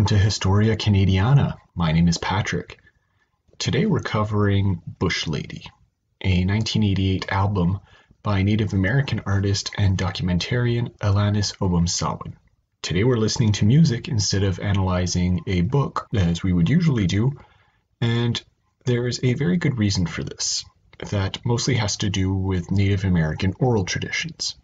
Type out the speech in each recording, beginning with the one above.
welcome to Historia Canadiana. My name is Patrick. Today we're covering Bush Lady, a 1988 album by Native American artist and documentarian Alanis Obomsawin. Today we're listening to music instead of analyzing a book, as we would usually do, and there is a very good reason for this, that mostly has to do with Native American oral traditions.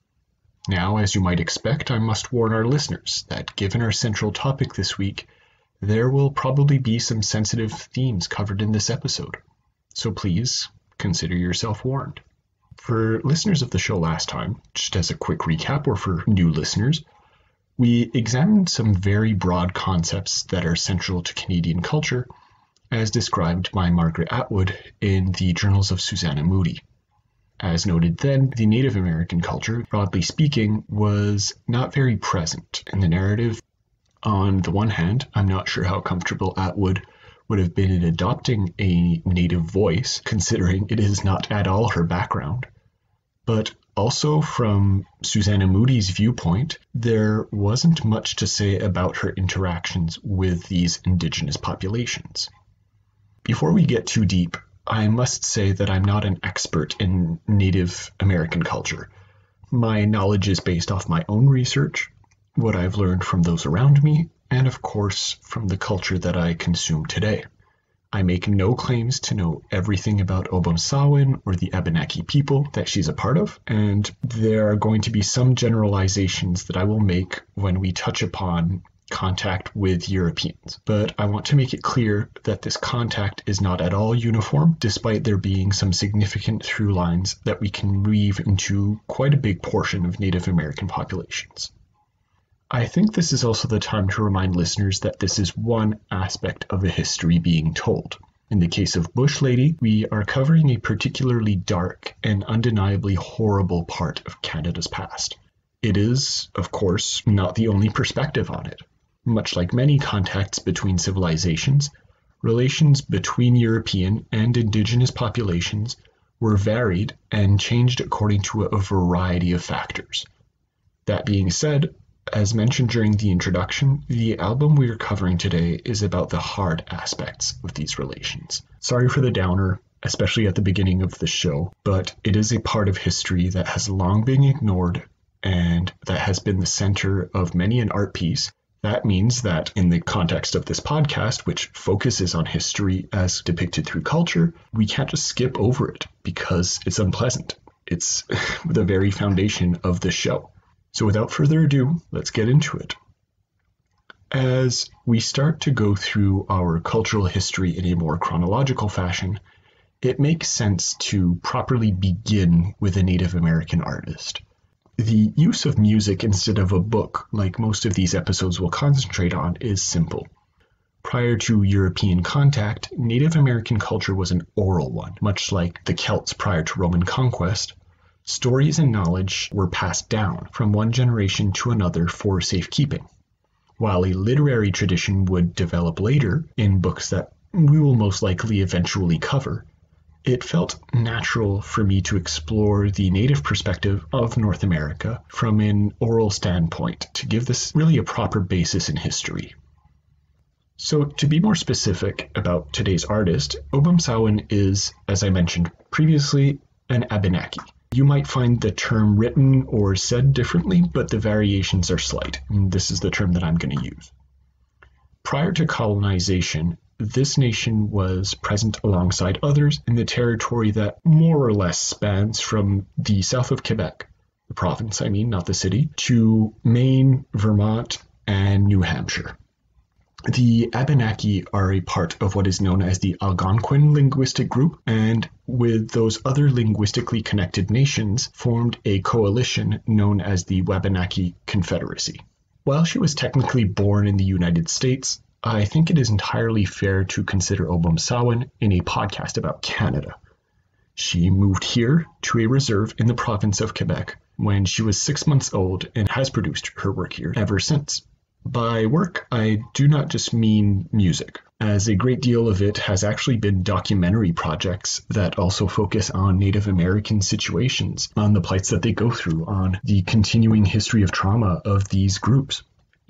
Now, as you might expect, I must warn our listeners that given our central topic this week, there will probably be some sensitive themes covered in this episode. So please, consider yourself warned. For listeners of the show last time, just as a quick recap, or for new listeners, we examined some very broad concepts that are central to Canadian culture, as described by Margaret Atwood in the Journals of Susanna Moodie. As noted then, the Native American culture, broadly speaking, was not very present in the narrative. On the one hand, I'm not sure how comfortable Atwood would have been in adopting a native voice, considering it is not at all her background. But also from Susanna Moodie's viewpoint, there wasn't much to say about her interactions with these Indigenous populations. Before we get too deep, I must say that I'm not an expert in Native American culture. My knowledge is based off my own research, what I've learned from those around me, and of course from the culture that I consume today. I make no claims to know everything about Obomsawin or the Abenaki people that she's a part of, and there are going to be some generalizations that I will make when we touch upon contact with Europeans. But I want to make it clear that this contact is not at all uniform, despite there being some significant through lines that we can weave into quite a big portion of Native American populations. I think this is also the time to remind listeners that this is one aspect of a history being told. In the case of Bush Lady, we are covering a particularly dark and undeniably horrible part of Canada's past. It is, of course, not the only perspective on it. Much like many contacts between civilizations, relations between European and Indigenous populations were varied and changed according to a variety of factors. That being said, as mentioned during the introduction, the album we are covering today is about the hard aspects of these relations. Sorry for the downer, especially at the beginning of the show, but it is a part of history that has long been ignored and that has been the center of many an art piece. That means that in the context of this podcast, which focuses on history as depicted through culture, we can't just skip over it because it's unpleasant. It's the very foundation of the show. So without further ado, let's get into it. As we start to go through our cultural history in a more chronological fashion, it makes sense to properly begin with a Native American artist. The use of music instead of a book, like most of these episodes will concentrate on, is simple. Prior to European contact, Native American culture was an oral one, much like the Celts prior to Roman conquest. Stories and knowledge were passed down from one generation to another for safekeeping, while a literary tradition would develop later in books that we will most likely eventually cover. It felt natural for me to explore the Native perspective of North America from an oral standpoint to give this really a proper basis in history. So to be more specific about today's artist, Obomsawin is, as I mentioned previously, an Abenaki. You might find the term written or said differently, but the variations are slight, and this is the term that I'm going to use. Prior to colonization, this nation was present alongside others in the territory that more or less spans from the south of Quebec, the province, not the city, to Maine, Vermont, and New Hampshire. The Abenaki are a part of what is known as the Algonquin linguistic group, and with those other linguistically connected nations, formed a coalition known as the Wabanaki Confederacy. While she was technically born in the United States, I think it is entirely fair to consider Obomsawin in a podcast about Canada. She moved here to a reserve in the province of Quebec when she was 6 months old and has produced her work here ever since. By work, I do not just mean music, as a great deal of it has actually been documentary projects that also focus on Native American situations, on the plights that they go through, on the continuing history of trauma of these groups.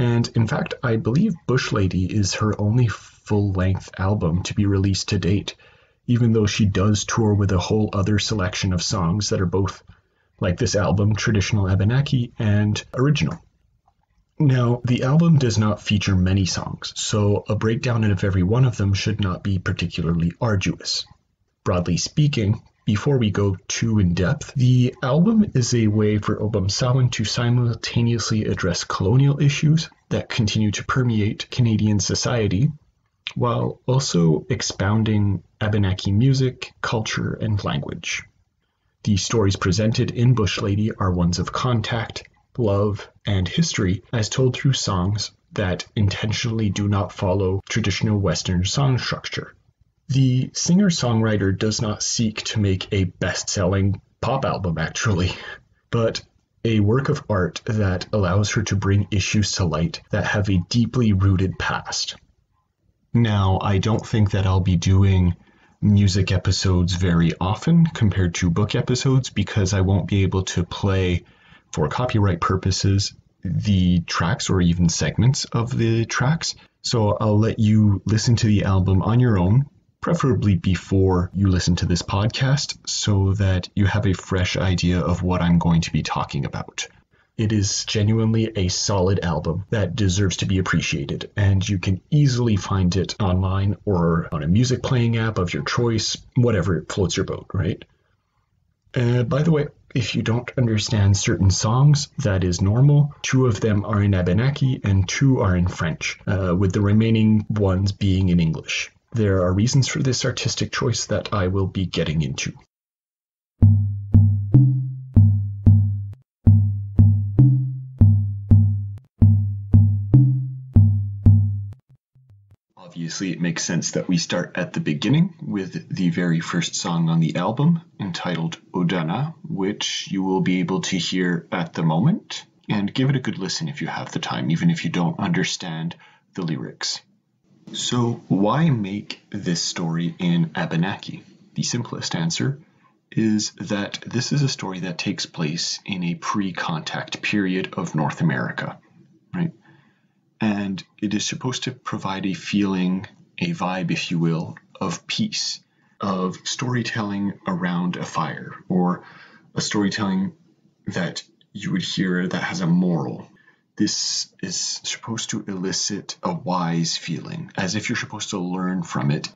And in fact, I believe Bush Lady is her only full-length album to be released to date, even though she does tour with a whole other selection of songs that are both, like this album, traditional Abenaki and original. Now, the album does not feature many songs, so a breakdown of every one of them should not be particularly arduous. Broadly speaking, before we go too in-depth, the album is a way for Obumsawin to simultaneously address colonial issues that continue to permeate Canadian society, while also expounding Abenaki music, culture, and language. The stories presented in Bush Lady are ones of contact, love, and history as told through songs that intentionally do not follow traditional Western song structure. The singer-songwriter does not seek to make a best-selling pop album, actually, but a work of art that allows her to bring issues to light that have a deeply rooted past. Now, I don't think that I'll be doing music episodes very often compared to book episodes because I won't be able to play, for copyright purposes, the tracks or even segments of the tracks. So I'll let you listen to the album on your own, preferably before you listen to this podcast, so that you have a fresh idea of what I'm going to be talking about. It is genuinely a solid album that deserves to be appreciated, and you can easily find it online or on a music playing app of your choice, whatever floats your boat, right? By the way, if you don't understand certain songs, that is normal. 2 of them are in Abenaki and 2 are in French, with the remaining ones being in English. There are reasons for this artistic choice that I will be getting into. Obviously, it makes sense that we start at the beginning with the very first song on the album, entitled Odana, which you will be able to hear at the moment, and give it a good listen if you have the time, even if you don't understand the lyrics. So, why make this story in Abenaki? The simplest answer is that this is a story that takes place in a pre-contact period of North America, right? And it is supposed to provide a feeling, a vibe, if you will, of peace, of storytelling around a fire, or a storytelling that you would hear that has a moral. This is supposed to elicit a wise feeling, as if you're supposed to learn from it.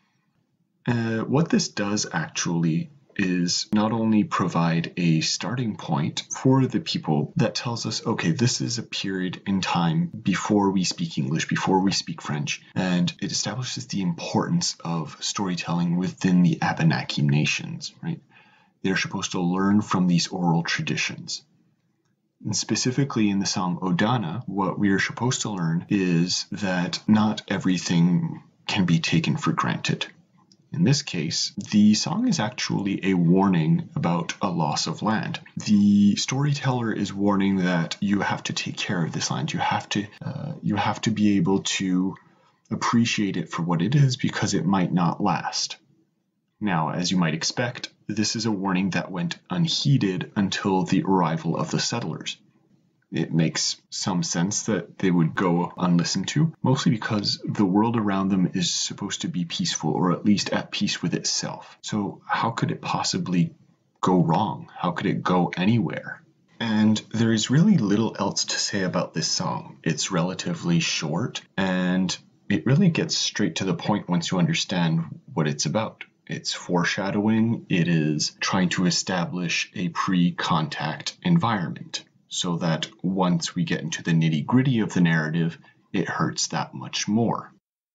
What this does actually is not only provide a starting point for the people that tells us, okay, this is a period in time before we speak English, before we speak French, and it establishes the importance of storytelling within the Abenaki nations, right? They're supposed to learn from these oral traditions. And specifically in the song Odana, what we are supposed to learn is that not everything can be taken for granted. In this case, the song is actually a warning about a loss of land. The storyteller is warning that you have to take care of this land. You have to be able to appreciate it for what it is because it might not last. Now, as you might expect, this is a warning that went unheeded until the arrival of the settlers. It makes some sense that they would go unlistened to, mostly because the world around them is supposed to be peaceful, or at least at peace with itself. So how could it possibly go wrong? How could it go anywhere? And there is really little else to say about this song. It's relatively short, and it really gets straight to the point once you understand what it's about. It's foreshadowing. It is trying to establish a pre-contact environment so that once we get into the nitty-gritty of the narrative, it hurts that much more.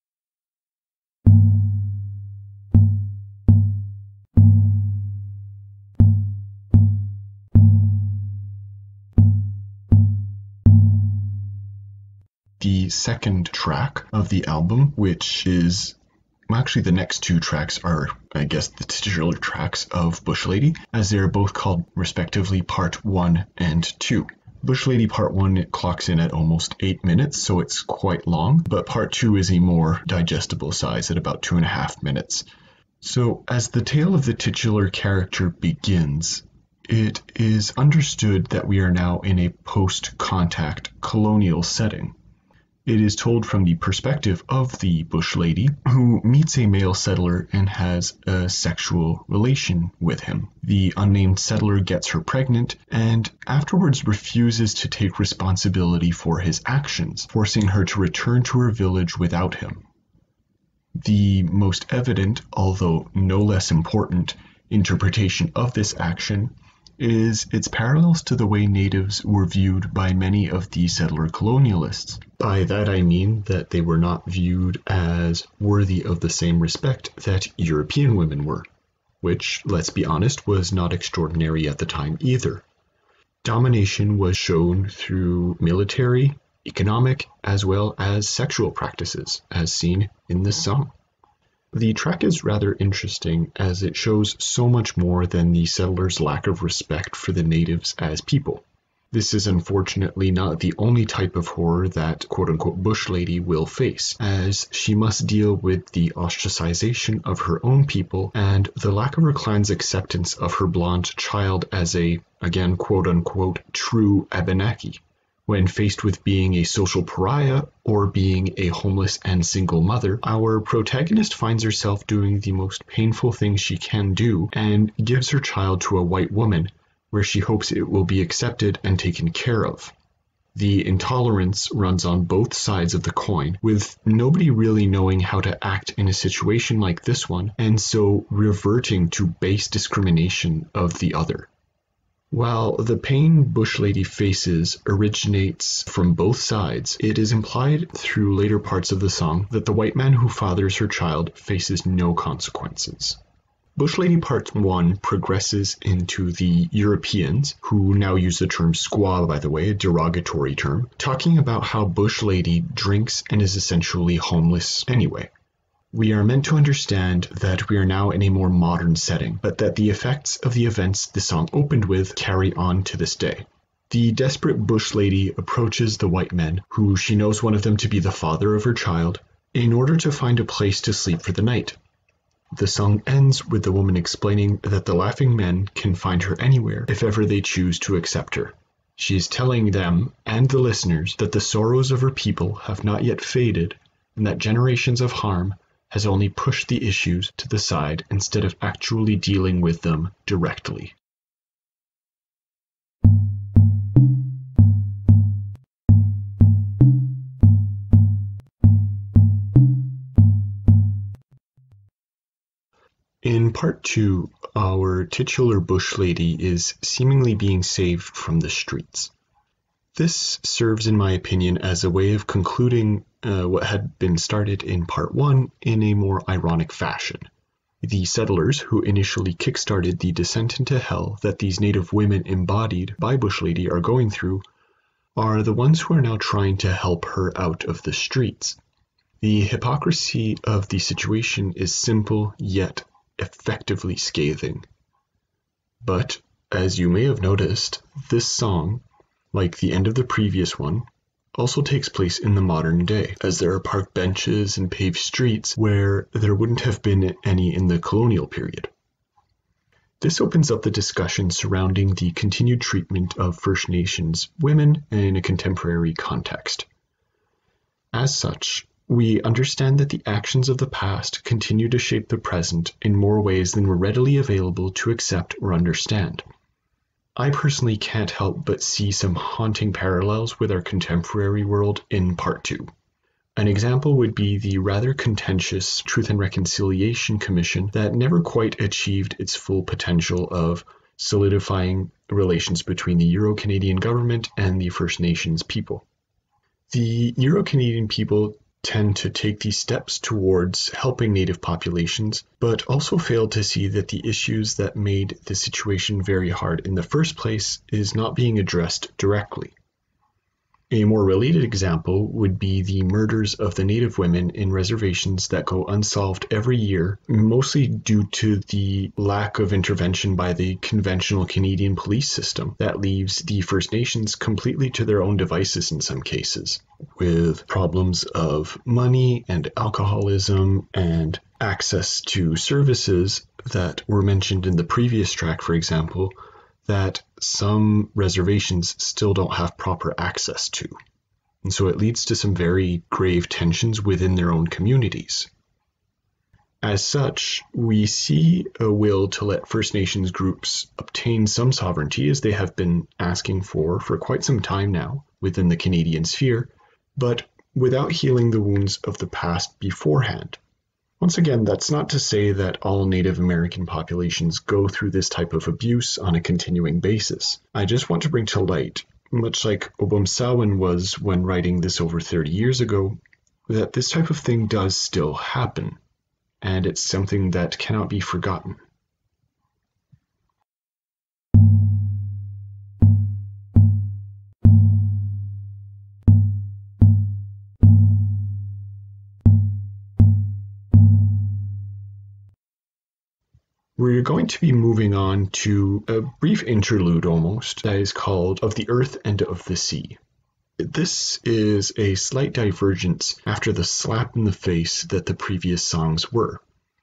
The second track of the album, which is actually the next 2 tracks are, I guess, the titular tracks of Bush Lady, as they are both called respectively Part 1 and 2. Bush Lady Part 1 it clocks in at almost 8 minutes, so it's quite long, but Part 2 is a more digestible size at about 2.5 minutes. So as the tale of the titular character begins, it is understood that we are now in a post-contact colonial setting. It is told from the perspective of the bush lady who meets a male settler and has a sexual relation with him. The unnamed settler gets her pregnant and afterwards refuses to take responsibility for his actions, forcing her to return to her village without him. The most evident, although no less important, interpretation of this action is its parallels to the way natives were viewed by many of the settler colonialists. By that I mean that they were not viewed as worthy of the same respect that European women were, which, let's be honest, was not extraordinary at the time either. Domination was shown through military, economic, as well as sexual practices, as seen in this song. The track is rather interesting as it shows so much more than the settlers' lack of respect for the natives as people. This is unfortunately not the only type of horror that quote-unquote bush lady will face, as she must deal with the ostracization of her own people and the lack of her clan's acceptance of her blonde child as a, again quote-unquote, true Abenaki. When faced with being a social pariah or being a homeless and single mother, our protagonist finds herself doing the most painful thing she can do and gives her child to a white woman, where she hopes it will be accepted and taken care of. The intolerance runs on both sides of the coin, with nobody really knowing how to act in a situation like this one, and so reverting to base discrimination of the other. While the pain bush lady faces originates from both sides, it is implied through later parts of the song that the white man who fathers her child faces no consequences. Bush Lady Part 1 progresses into the Europeans, who now use the term squaw, by the way, a derogatory term, talking about how Bush Lady drinks and is essentially homeless anyway. We are meant to understand that we are now in a more modern setting, but that the effects of the events the song opened with carry on to this day. The desperate bush lady approaches the white men, who she knows one of them to be the father of her child, in order to find a place to sleep for the night. The song ends with the woman explaining that the laughing men can find her anywhere if ever they choose to accept her. She is telling them and the listeners that the sorrows of her people have not yet faded, and that generations of harm has only pushed the issues to the side instead of actually dealing with them directly. In part 2, our titular bush lady is seemingly being saved from the streets. This serves, in my opinion, as a way of concluding what had been started in part 1 in a more ironic fashion. The settlers who initially kickstarted the descent into hell that these native women embodied by Bush Lady are going through are the ones who are now trying to help her out of the streets. The hypocrisy of the situation is simple yet effectively scathing. But, as you may have noticed, this song, like the end of the previous one, also takes place in the modern day, as there are park benches and paved streets where there wouldn't have been any in the colonial period. This opens up the discussion surrounding the continued treatment of First Nations women in a contemporary context. As such, we understand that the actions of the past continue to shape the present in more ways than were readily available to accept or understand. I personally can't help but see some haunting parallels with our contemporary world in part 2. An example would be the rather contentious Truth and Reconciliation Commission that never quite achieved its full potential of solidifying relations between the Euro-Canadian government and the First Nations people. The Euro-Canadian people tend to take these steps towards helping native populations, but also fail to see that the issues that made the situation very hard in the first place is not being addressed directly. A more related example would be the murders of the native women in reservations that go unsolved every year, mostly due to the lack of intervention by the conventional Canadian police system that leaves the First Nations completely to their own devices in some cases, with problems of money and alcoholism and access to services that were mentioned in the previous track, for example, that some reservations still don't have proper access to. and so it leads to some very grave tensions within their own communities. As such, we see a will to let First Nations groups obtain some sovereignty, as they have been asking for quite some time now within the Canadian sphere, but without healing the wounds of the past beforehand. Once again, that's not to say that all Native American populations go through this type of abuse on a continuing basis. I just want to bring to light, much like Obumsawin was when writing this over 30 years ago, that this type of thing does still happen, and it's something that cannot be forgotten. We're going to be moving on to a brief interlude almost that is called Of the Earth and of the Sea. This is a slight divergence after the slap in the face that the previous songs were.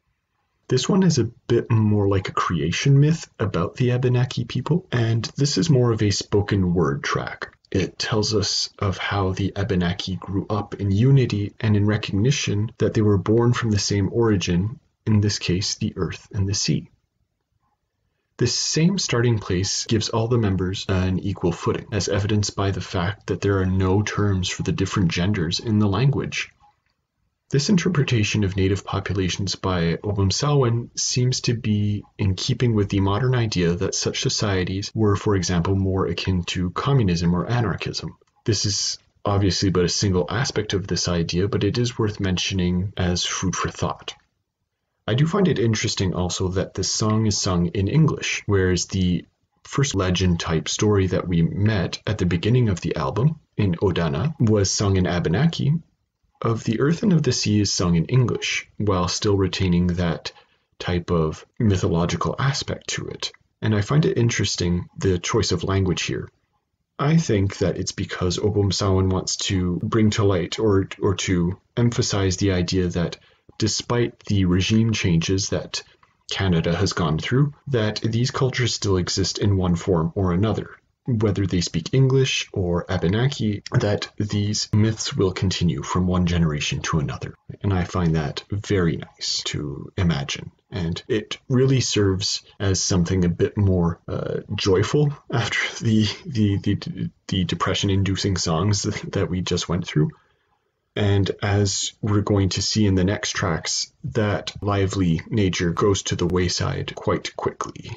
This one is a bit more like a creation myth about the Abenaki people, and this is more of a spoken word track. It tells us of how the Abenaki grew up in unity and in recognition that they were born from the same origin, in this case the earth and the sea. This same starting place gives all the members an equal footing, as evidenced by the fact that there are no terms for the different genders in the language. This interpretation of native populations by Obumsawin seems to be in keeping with the modern idea that such societies were, for example, more akin to communism or anarchism. This is obviously but a single aspect of this idea, but it is worth mentioning as food for thought. I do find it interesting also that this song is sung in English, whereas the first legend-type story that we met at the beginning of the album, in Odana, was sung in Abenaki. Of the Earth and of the Sea is sung in English, while still retaining that type of mythological aspect to it. And I find it interesting, the choice of language here. I think that it's because Obumsawin wants to bring to light or to emphasize the idea that despite the regime changes that Canada has gone through, that these cultures still exist in one form or another. Whether they speak English or Abenaki, that these myths will continue from one generation to another. And I find that very nice to imagine. And it really serves as something a bit more joyful after the depression-inducing songs that we just went through. And as we're going to see in the next tracks, that lively nature goes to the wayside quite quickly.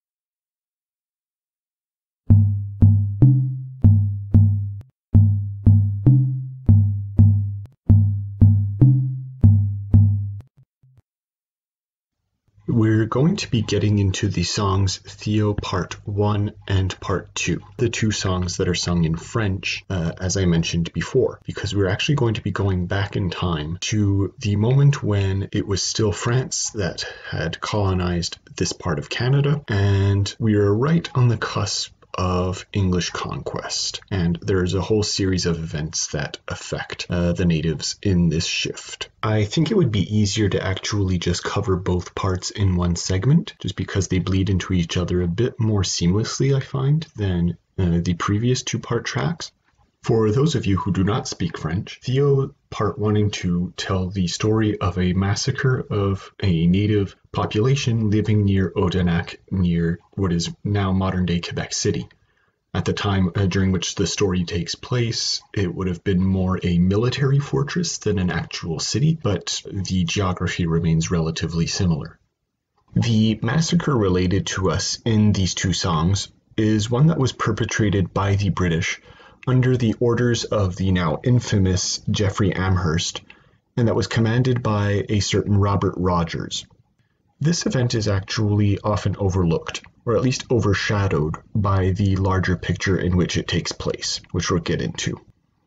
We're going to be getting into the songs Theo Part 1 and Part 2, the two songs that are sung in French, as I mentioned before, because we're actually going to be going back in time to the moment when it was still France that had colonized this part of Canada, and we are right on the cusp of English conquest, and there's a whole series of events that affect the natives in this shift. I think it would be easier to actually just cover both parts in one segment, just because they bleed into each other a bit more seamlessly, I find, than the previous two-part tracks. For those of you who do not speak French, Theo Part 1 and 2 tell the story of a massacre of a native population living near Odanak, near what is now modern-day Quebec City. At the time during which the story takes place, it would have been more a military fortress than an actual city, but the geography remains relatively similar. The massacre related to us in these two songs is one that was perpetrated by the British under the orders of the now infamous Jeffrey Amherst, and that was commanded by a certain Robert Rogers. This event is actually often overlooked, or at least overshadowed, by the larger picture in which it takes place, which we'll get into.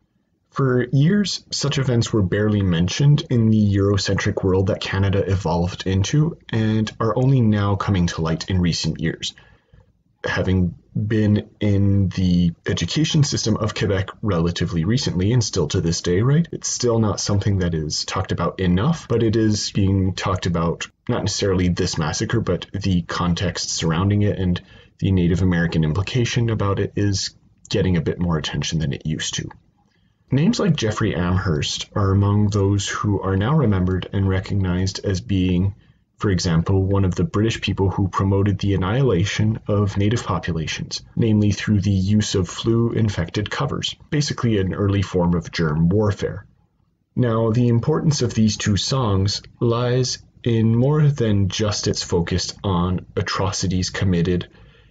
For years, such events were barely mentioned in the Eurocentric world that Canada evolved into, and are only now coming to light in recent years. Having been in the education system of Quebec relatively recently, and still to this day, right? It's still not something that is talked about enough, but it is being talked about, not necessarily this massacre, but the context surrounding it and the Native American implication about it is getting a bit more attention than it used to. Names like Jeffrey Amherst are among those who are now remembered and recognized as being, for example, one of the British people who promoted the annihilation of native populations, namely through the use of flu-infected covers, basically an early form of germ warfare. Now, the importance of these two songs lies in more than just its focus on atrocities committed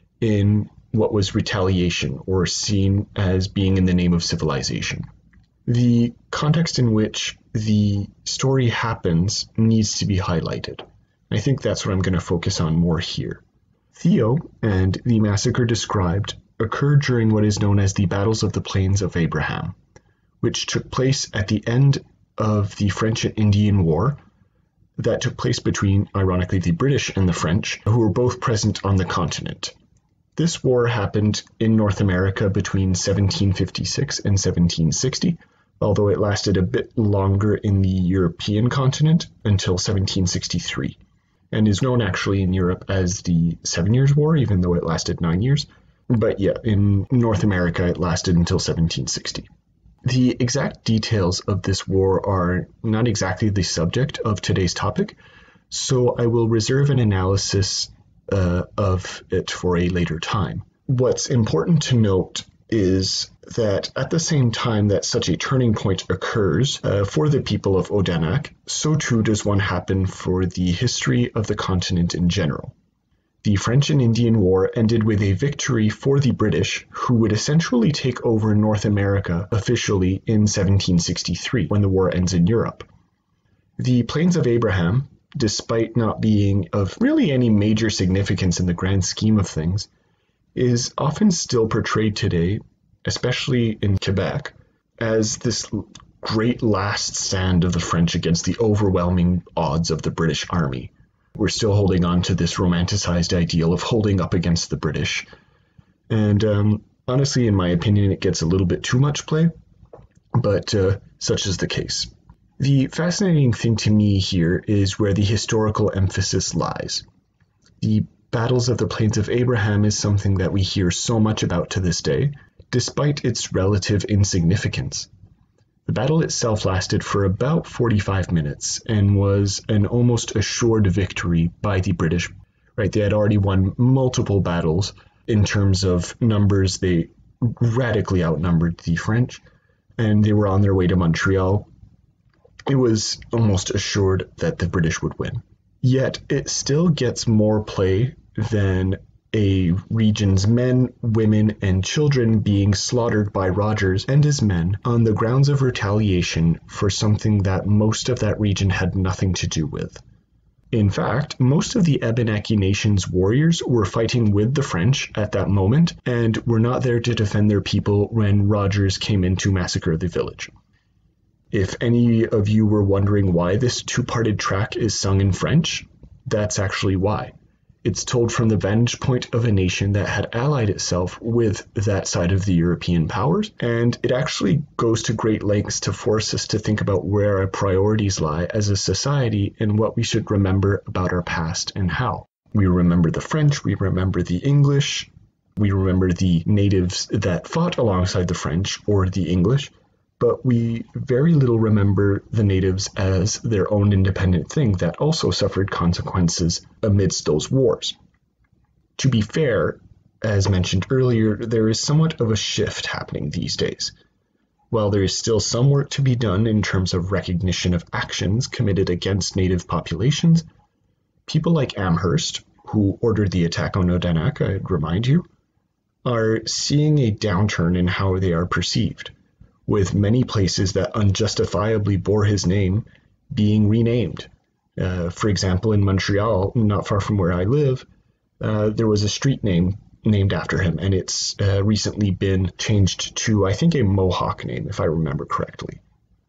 in what was retaliation or seen as being in the name of civilization. The context in which the story happens needs to be highlighted. I think that's what I'm going to focus on more here. Theo and the massacre described occurred during what is known as the Battles of the Plains of Abraham, which took place at the end of the French and Indian War that took place between, ironically, the British and the French, who were both present on the continent. This war happened in North America between 1756 and 1760, although it lasted a bit longer in the European continent until 1763, and is known actually in Europe as the 7 Years' War, even though it lasted 9 years. But yeah, in North America it lasted until 1760. The exact details of this war are not exactly the subject of today's topic, so I will reserve an analysis of it for a later time. What's important to note is that at the same time that such a turning point occurs for the people of Odanak, so too does one happen for the history of the continent in general. The French and Indian War ended with a victory for the British, who would essentially take over North America officially in 1763, when the war ends in Europe. The Plains of Abraham, despite not being of really any major significance in the grand scheme of things, is often still portrayed today, especially in Quebec, as this great last stand of the French against the overwhelming odds of the British army. We're still holding on to this romanticized ideal of holding up against the British. And honestly, in my opinion, it gets a little bit too much play, but such is the case. The fascinating thing to me here is where the historical emphasis lies. The Battles of the Plains of Abraham is something that we hear so much about to this day, despite its relative insignificance. The battle itself lasted for about 45 minutes and was an almost assured victory by the British. Right, they had already won multiple battles in terms of numbers. They radically outnumbered the French, and they were on their way to Montreal. It was almost assured that the British would win. Yet it still gets more play than a region's men, women, and children being slaughtered by Rogers and his men on the grounds of retaliation for something that most of that region had nothing to do with. In fact, most of the Abenaki Nation's warriors were fighting with the French at that moment and were not there to defend their people when Rogers came in to massacre the village. If any of you were wondering why this two-parted track is sung in French, that's actually why. It's told from the vantage point of a nation that had allied itself with that side of the European powers, and it actually goes to great lengths to force us to think about where our priorities lie as a society and what we should remember about our past and how. We remember the French, we remember the English, we remember the natives that fought alongside the French or the English, but we very little remember the natives as their own independent thing that also suffered consequences amidst those wars. To be fair, as mentioned earlier, there is somewhat of a shift happening these days. While there is still some work to be done in terms of recognition of actions committed against native populations, people like Amherst, who ordered the attack on Odanak, I'd remind you, are seeing a downturn in how they are perceived, with many places that unjustifiably bore his name being renamed. For example, in Montreal, not far from where I live, there was a street named after him, and it's recently been changed to, I think, a Mohawk name, if I remember correctly.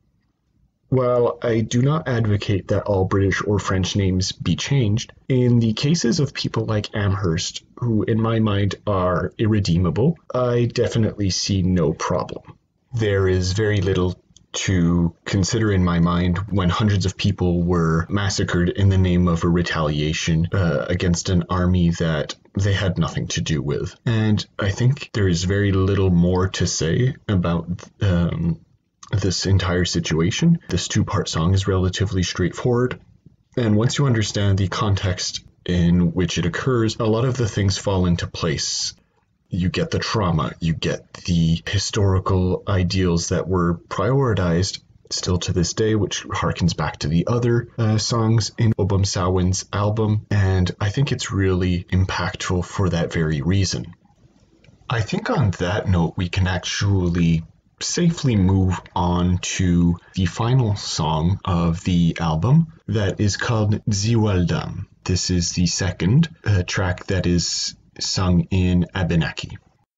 While I do not advocate that all British or French names be changed, in the cases of people like Amherst, who in my mind are irredeemable, I definitely see no problem. There is very little to consider in my mind when hundreds of people were massacred in the name of a retaliation against an army that they had nothing to do with. And I think there is very little more to say about this entire situation. This two-part song is relatively straightforward, and once you understand the context in which it occurs, a lot of the things fall into place. You get the trauma, you get the historical ideals that were prioritized still to this day, which harkens back to the other songs in Obum Sawin's album, and I think it's really impactful for that very reason. I think on that note, we can actually safely move on to the final song of the album that is called Ziwaldam. This is the second track that is sung in Abenaki.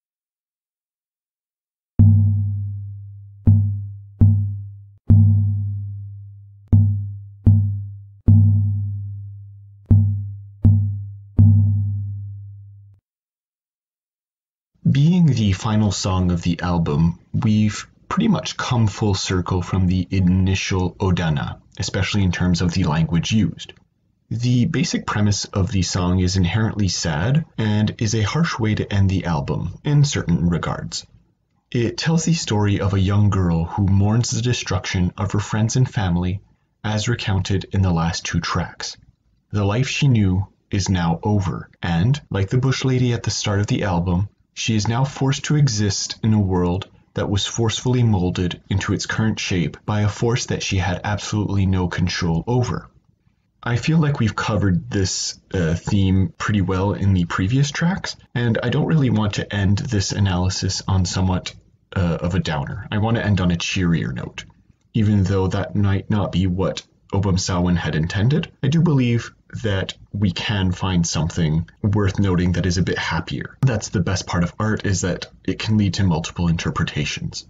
Being the final song of the album, we've pretty much come full circle from the initial Odana, especially in terms of the language used. The basic premise of the song is inherently sad and is a harsh way to end the album in certain regards. It tells the story of a young girl who mourns the destruction of her friends and family as recounted in the last two tracks. The life she knew is now over, and, like the bush lady at the start of the album, she is now forced to exist in a world that was forcefully molded into its current shape by a force that she had absolutely no control over. I feel like we've covered this theme pretty well in the previous tracks, and I don't really want to end this analysis on somewhat of a downer. I want to end on a cheerier note. Even though that might not be what Obum Sawin had intended, I do believe that we can find something worth noting that is a bit happier. That's the best part of art, is that it can lead to multiple interpretations.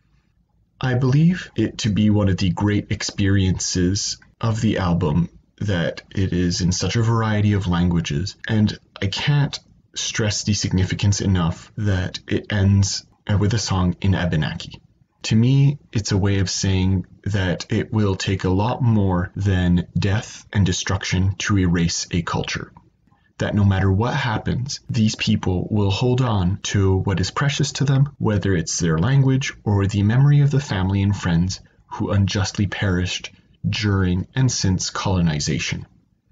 I believe it to be one of the great experiences of the album that it is in such a variety of languages, and I can't stress the significance enough that it ends with a song in Abenaki. To me, it's a way of saying that it will take a lot more than death and destruction to erase a culture. That no matter what happens, these people will hold on to what is precious to them, whether it's their language or the memory of the family and friends who unjustly perished during and since colonization.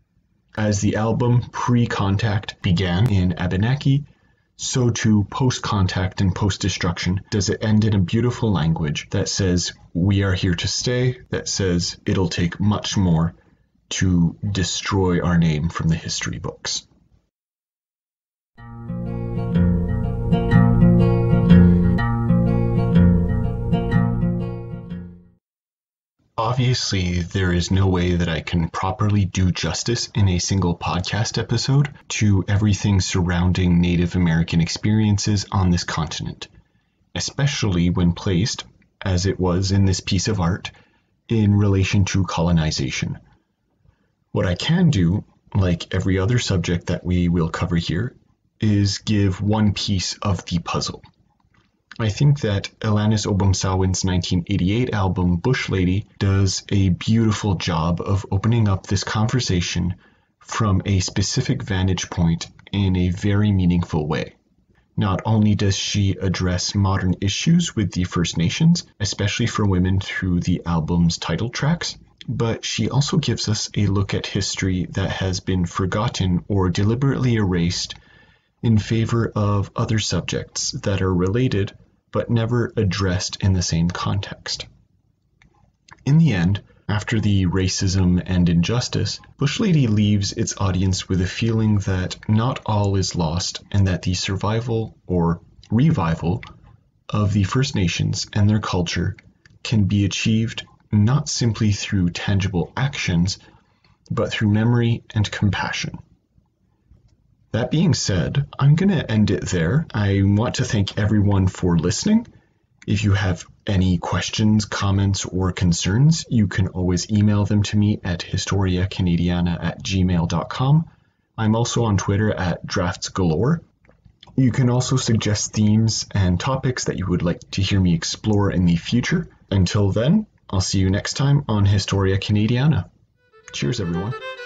As the album Pre-Contact began in Abenaki, so too post-contact and post-destruction does it end in a beautiful language that says we are here to stay, that says it'll take much more to destroy our name from the history books. Obviously, there is no way that I can properly do justice in a single podcast episode to everything surrounding Native American experiences on this continent, especially when placed, as it was in this piece of art, in relation to colonization. What I can do, like every other subject that we will cover here, is give one piece of the puzzle. I think that Alanis Obum Sawin's 1988 album Bush Lady does a beautiful job of opening up this conversation from a specific vantage point in a very meaningful way. Not only does she address modern issues with the First Nations, especially for women through the album's title tracks, but she also gives us a look at history that has been forgotten or deliberately erased in favor of other subjects that are related but never addressed in the same context. In the end, after the racism and injustice, Bush Lady leaves its audience with a feeling that not all is lost and that the survival or revival of the First Nations and their culture can be achieved not simply through tangible actions, but through memory and compassion. That being said, I'm going to end it there. I want to thank everyone for listening. If you have any questions, comments, or concerns, you can always email them to me at historiacanadiana@gmail.com. I'm also on Twitter at draftsgalore. You can also suggest themes and topics that you would like to hear me explore in the future. Until then, I'll see you next time on Historia Canadiana. Cheers, everyone.